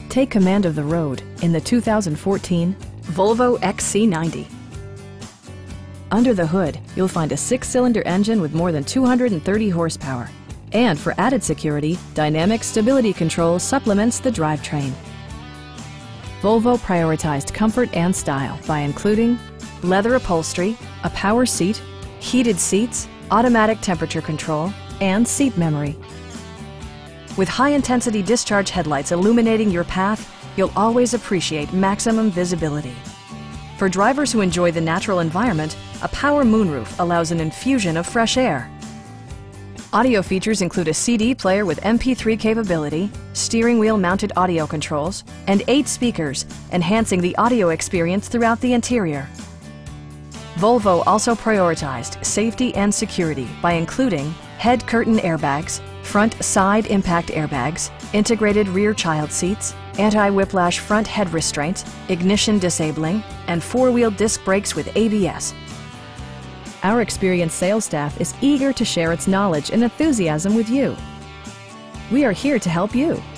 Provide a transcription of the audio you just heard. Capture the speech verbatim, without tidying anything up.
Take command of the road in the two thousand fourteen Volvo X C ninety. Under the hood, you'll find a six-cylinder engine with more than two hundred thirty horsepower. And for added security, dynamic stability control supplements the drivetrain. Volvo prioritized comfort and style by including leather upholstery, a power seat, heated seats, automatic temperature control, and seat memory. With high-intensity discharge headlights illuminating your path, you'll always appreciate maximum visibility. For drivers who enjoy the natural environment, a power moonroof allows an infusion of fresh air. Audio features include a C D player with M P three capability, steering wheel mounted audio controls, and eight speakers, enhancing the audio experience throughout the interior. Volvo also prioritized safety and security by including head curtain airbags, front side impact airbags, integrated rear child seats, anti-whiplash front head restraints, ignition disabling, and four-wheel disc brakes with A B S. Our experienced sales staff is eager to share its knowledge and enthusiasm with you. We are here to help you.